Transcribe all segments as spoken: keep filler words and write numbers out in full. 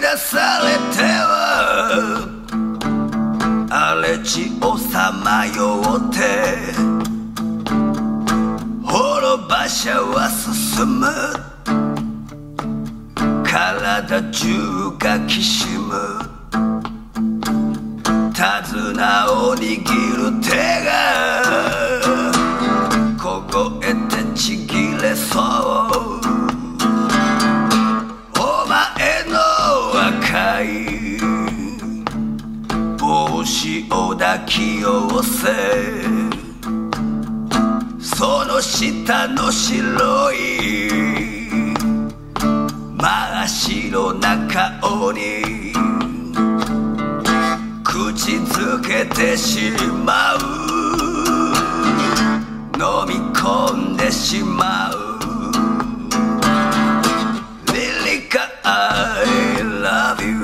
出されては荒れ地をさまよって滅ばしは進む体中がきしむ手綱を握る手が凍えてちぎれそうお前の赤い帽子を抱き寄せその下の白い真っ白な顔に口づけてしまう飲み込んでしまう Lilica I love you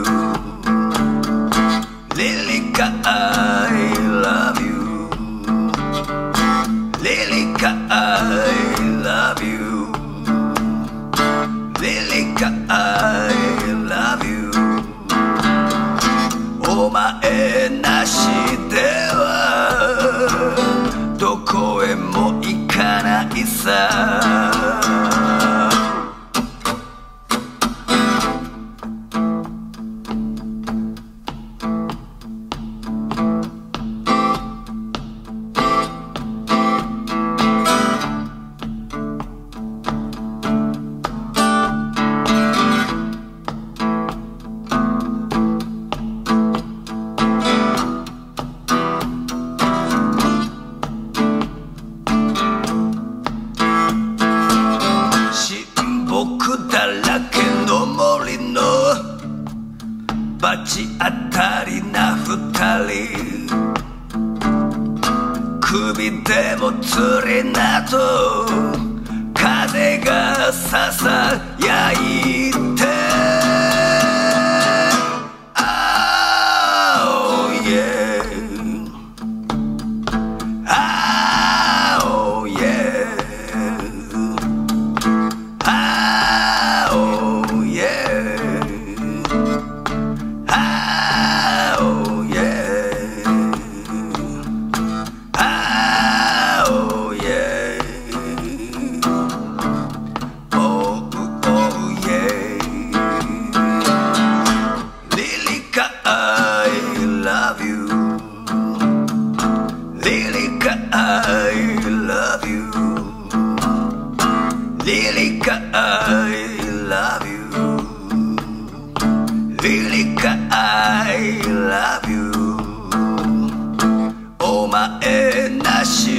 Lilica I love you Lilica I love you Lilica I love you お前なしではどこへも行かないさ僕だらけの森の罰当たりな二人首でも釣りなど風がささやいて Oh yeah Oh yeah I love you Lilica I love you Lilica I love you お前なし